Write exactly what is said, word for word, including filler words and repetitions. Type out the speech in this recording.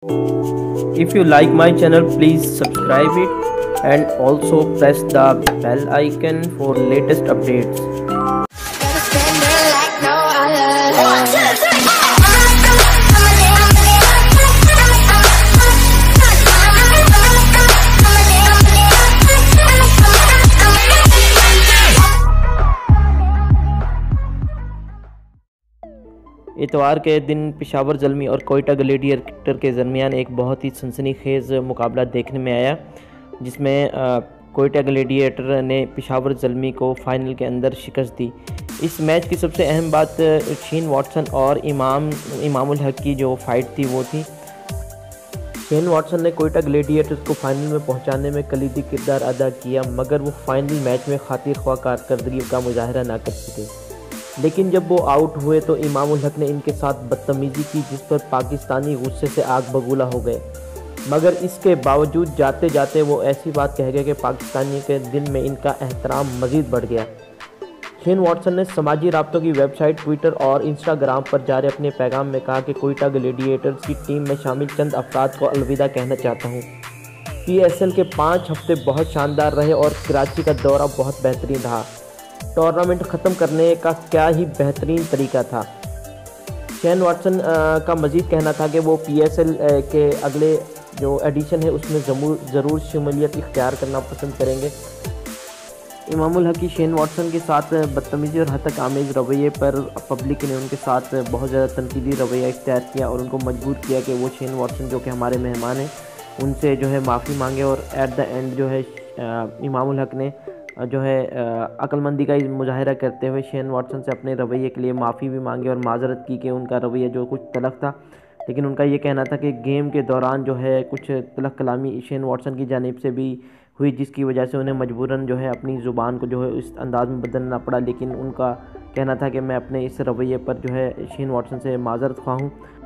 If you like my channel, please subscribe it and also press the bell icon for latest updates. اتوار کے دن پشاور زلمی اور Quetta gladiator کے درمیان ایک بہت ہی سنسنی خیز مقابلہ دیکھنے میں آیا، جس میں کوئٹہ گلیڈیٹر نے پشاور زلمی کو فائنل کے اندر شکست دی۔ اس میچ کی سب سے اہم بات شین واٹسن اور امام امام ال حق کی جو فائٹ تھی وہ تھی۔ شین واٹسن نے کوئٹہ گلیڈیٹرز کو فائنل میں پہنچانے میں کلیدی کردار ادا کیا، مگر وہ فائنل میچ میں خاطر خواہ کارکردگی کا مظاہرہ نہ کر سکے۔ لیکن جب وہ آؤٹ ہوئے تو امام ال حق نے ان کے ساتھ بدتمیزی کی، جس پر پاکستانی غصے سے آگ بگولا ہو گئے، مگر اس کے باوجود جاتے جاتے وہ ایسی بات کہہ گئے کہ پاکستانی کے دل میں ان کا احترام مزید بڑھ گیا۔ شین واٹسن نے سماجی رابطوں کی ویب سائٹ ٹویٹر اور انسٹاگرام پر جاری اپنے پیغام میں کہا کہ کوئٹہ گلیڈیٹرز کی ٹیم میں شامل چند افراد کو الوداع کہنا چاہتا ہوں۔ پی ایس ایل کے پانچ ہفتے بہت شاندار رہے اور کراچی کا دورہ بہت بہترین رہا۔ ٹورنامنٹ ختم کرنے کا کیا ہی بہترین طریقہ تھا۔ شین واٹسن کا مزید کہنا تھا کہ وہ پی ایس ایل کے اگلے جو ایڈیشن ہے اس میں ضرور شمولیت اختیار کرنا پسند کریں گے۔ امام ال حق کی شین واٹسن کے ساتھ بدتمیزی اور حد تک آمیز رویے پر پبلک نے ان کے ساتھ بہت زیادہ تنقیدی رویہ اختیار کیا اور ان کو مجبور کیا کہ وہ شین واٹسن جو کہ ہمارے مہمان ہیں ان سے جو ہے معافی مانگے، اور ایٹ دا اینڈ جو ہے امام ال حق نے جو ہے عقل مندی کا مظاہرہ کرتے ہوئے شین واٹسن سے اپنے رویے کے لیے معافی بھی مانگی اور معذرت کی کہ ان کا رویہ جو کچھ تلخ تھا، لیکن ان کا یہ کہنا تھا کہ گیم کے دوران جو ہے کچھ تلخ کلامی شین واٹسن کی جانب سے بھی ہوئی، جس کی وجہ سے انہیں مجبوراً جو ہے اپنی زبان کو جو ہے اس انداز میں بدلنا پڑا، لیکن ان کا کہنا تھا کہ میں اپنے اس رویے پر جو ہے شین واٹسن سے معذرت خواہ ہوں۔